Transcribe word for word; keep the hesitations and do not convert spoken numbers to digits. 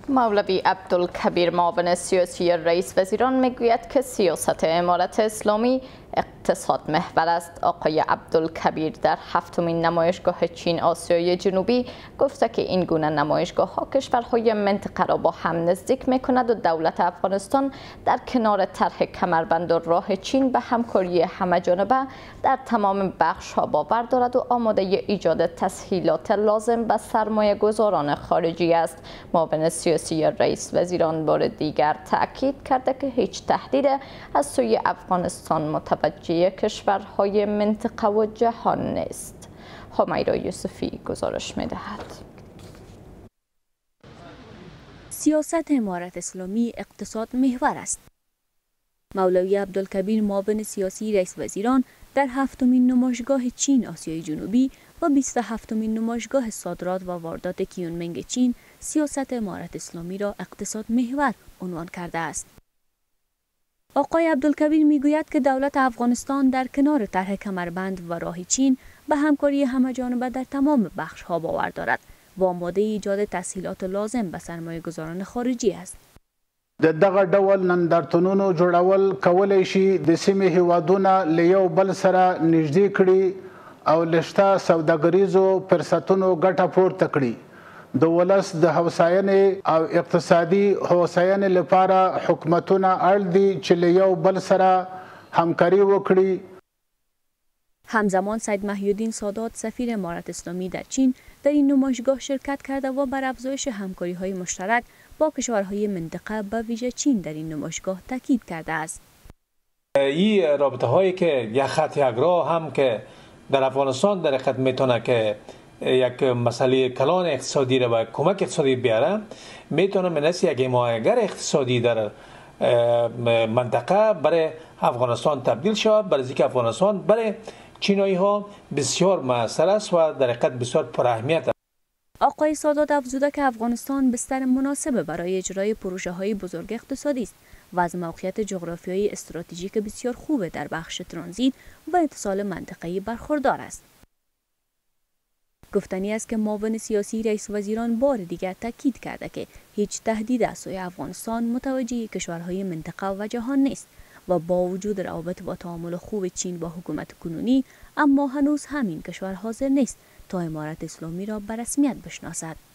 مولوی عبدالکبیر معاون سیاسی رئیس وزیران میگوید که سیاست امارت اسلامی اقتصاد محور است. آقای عبدالکبیر در هفتمین نمایشگاه چین آسیای جنوبی گفته که این گونه نمایشگاه ها کشورهای منطقه را با هم نزدیک می کند و دولت افغانستان در کنار طرح کمربند و راه چین به همکاری همه‌جانبه در تمام بخش ها باور دارد و آماده ایجاد تسهیلات لازم به سرمایه گذاران خارجی است. معاون سیاسی رئیس وزیران بار دیگر تأکید کرده که هیچ تهدید از سوی افغانستان متوجه کشورهای منطقه و جهان نیست. همیرا یوسفی گزارش می‌دهد. سیاست امارت اسلامی اقتصاد محور است. مولوی عبدالکبیر معاون سیاسی رئیس وزیران در هفتمین نمایشگاه چین آسیای جنوبی و بیست و هفتمین نمایشگاه صادرات و واردات کیونمنگ چین سیاست امارت اسلامی را اقتصاد محور عنوان کرده است. آقای عبدالکبیر میگوید که دولت افغانستان در کنار طرح کمربند و راه چین به همکاری همه‌جانبه در تمام بخش‌ها باور دارد و آماده ایجاد تسهیلات لازم به سرمایه گذاران خارجی است. د دغه ډول نندارتونونو جوړول کولی شي د سیمې هیوادونه له یو بل سره نږدې کړي او له شته سوداګریزو فرصتونو ګټه پورته کړي. د ولس د هوساینې او اقتصادي هوساینې لپاره حکومتونه اړ دي چې له یو بل سره همکاري وکړي. همزمان سید محی‌الدین سادات سفیر امارت اسلامی در چین در این نمایشگاه شرکت کرده و بر افزایش همکاری‌های مشترک با کشورهای منطقه به ویژه چین در این نمایشگاه تاکید کرده است. این رابطه هایی که یک خط یک راه هم که در افغانستان در حقیقت میتونه که یک مسئله کلان اقتصادی را و کمک اقتصادی بیاره، میتونه مناسب یک حمایتگر اقتصادی در منطقه برای افغانستان تبدیل شود، برای اینکه افغانستان برای چینایی ها بسیار مؤثر است و در حقیقت بسیار پر اهمیت است. آقای سادات افزوده که افغانستان بستر مناسب برای اجرای پروژه های بزرگ اقتصادی است و از موقعیت جغرافیایی استراتژیک بسیار خوب در بخش ترانزیت و اتصال منطقه‌ای برخوردار است. گفتنی است که معاون سیاسی رئیس وزیران بار دیگر تاکید کرده که هیچ تهدید از سوی افغانستان متوجه کشورهای منطقه و جهان نیست و با وجود روابط و تعامل خوب چین با حکومت کنونی، اما هنوز همین کشور حاضر نیست تا امارت اسلامی را به رسمیت بشناسد.